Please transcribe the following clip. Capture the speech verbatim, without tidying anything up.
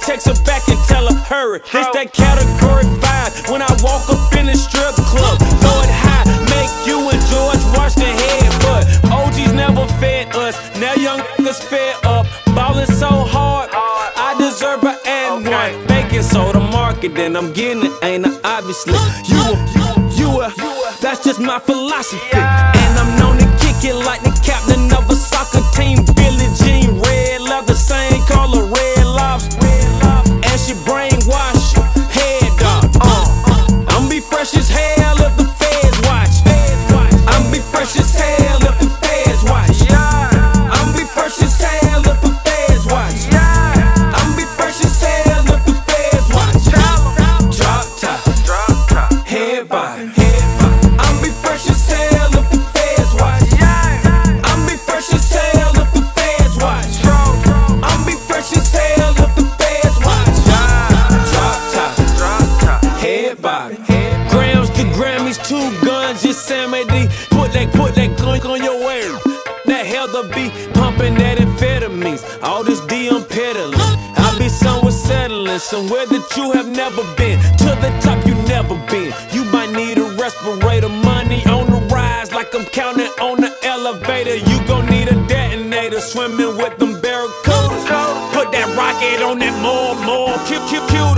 text her back and tell her hurry. This that category five when I walk up in the strip club. Throw it high, make you and George wash their head. But O Gs never fed us, now young niggas fed up. Ballin' so hard, I deserve an and one. Baking soda marketing, I'm getting it, ain't I? Obviously, you a, you a, that's just my philosophy. And I'm known to kick it like the captain of a soccer team. Billie Jean, red leather, same color, red lobster. And she brainwash you, head dog. Uh, I'm be fresh as hell if the feds watch. I'm be fresh as hell if the feds watch. I'm be fresh as hell if the feds watch. I'm be fresh as hell if the feds watch. Drop top, head body. I'm be fresh as hell if the feds watch. I'm be fresh as hell if the feds watch. I'm be fresh as hell if the feds watch. Drop top, head body. Grams to Grammys, two guns, just Sam A D. Put that, put that gun on your way. That hell the beat, pumping that amphetamines. All this D I'm peddling. I be somewhere settling, somewhere that you have never been. To the top you never been. You might need a respirator, money on the rise, like I'm counting on the elevator. You gon' need a detonator, swimming with them barracudas. Put that rocket on that more, more. Kill, kill, kill